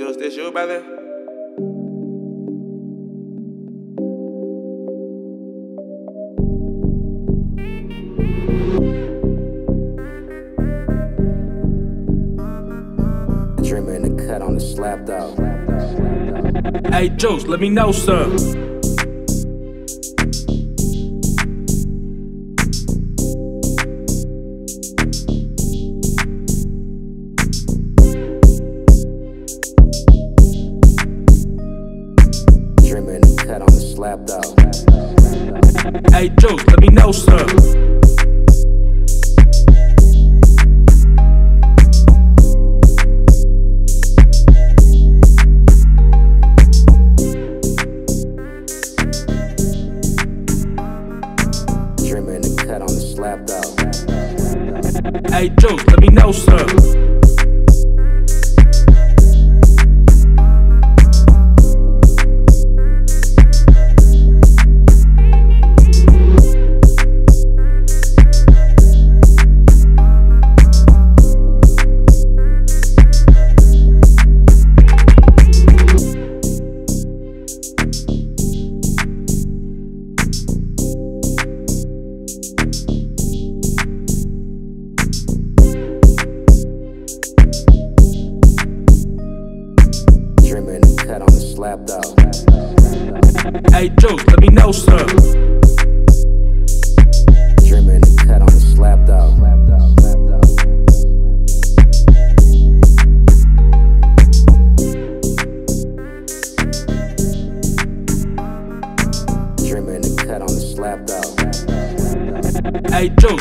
Juce, this you, brother? Dreamer in the cut on the slap dog. Hey Juce, let me know some. Dreamer in the cut on the slap dog. Hey Juce, let me know some. Dreamer in the cut on the slap dog. Hey Juce, let me know some. Dreamer in the cut on the slap dog. Hey Juce, let me know some. Dreamer in the cut on the slap dog. Dreamer in the cut on the slap dog. Hey Juce,